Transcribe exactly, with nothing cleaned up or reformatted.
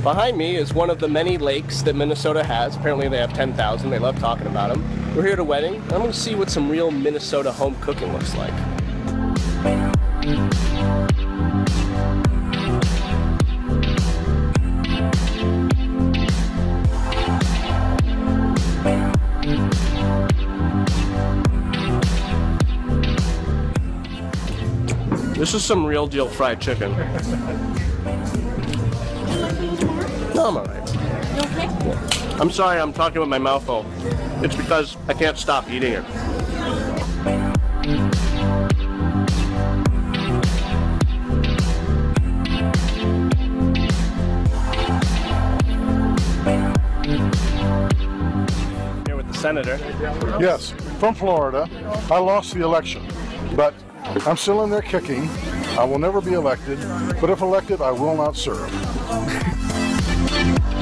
Behind me is one of the many lakes that Minnesota has. Apparently they have ten thousand. They love talking about them. We're here at a wedding. And I'm going to see what some real Minnesota home cooking looks like. This is some real deal fried chicken. No, I'm alright. You okay? Yeah. I'm sorry, I'm talking with my mouth full. It's because I can't stop eating it. Here with the senator. Yes, from Florida. I lost the election, but I'm still in there kicking. I will never be elected, but if elected, I will not serve.